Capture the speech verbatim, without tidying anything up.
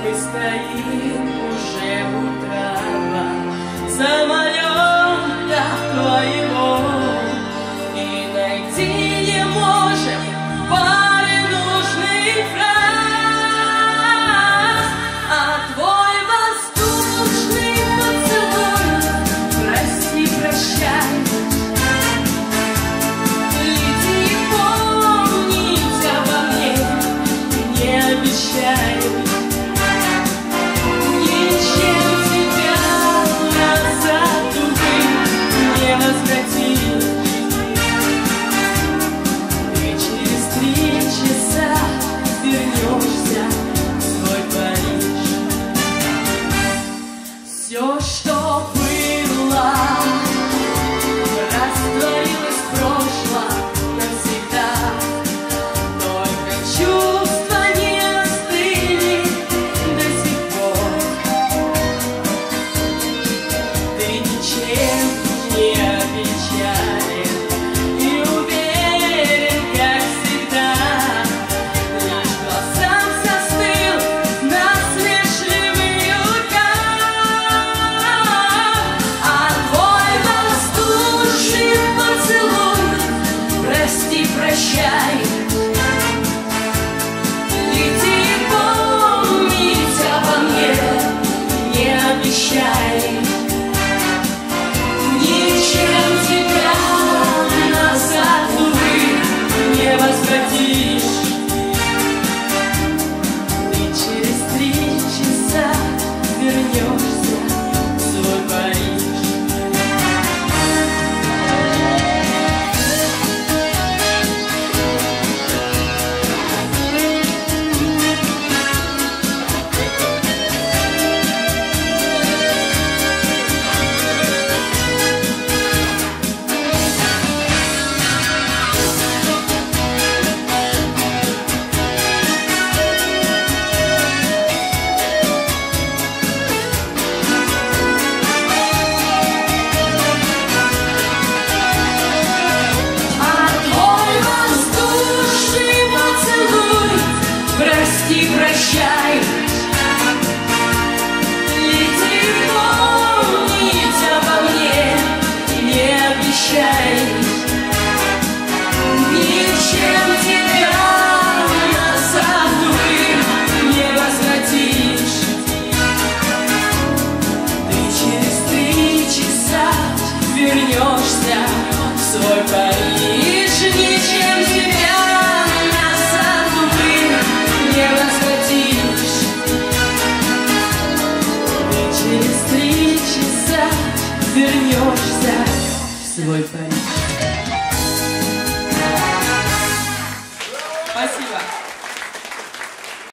и стоит уже у трапа самолета твоего, и найти не можем пары нужных фраз, а твой воздушный поцелуй, прости, прощай, лети, помнить обо мне не обещай. Все, что было, растворилось в прошлом навсегда. Только чувства не остыли до сих пор. Ты ничем не опечален и уверен, как всегда. Лишь глазам застыл насмешливый указ. Прости, прощай, лети, помнить обо мне не обещай. Ничем тебя назад, увы, не возвратишь. Ты через три часа вернешься в свой Париж. Прости, прощай, лети, помнить обо мне не обещай. Ничем тебя назад, увы, не возвратишь. Ты через три часа вернешься в свой Париж. Ничем тебя назад, увы, не возвратишь. Ты через три часа вернешься в свой Париж.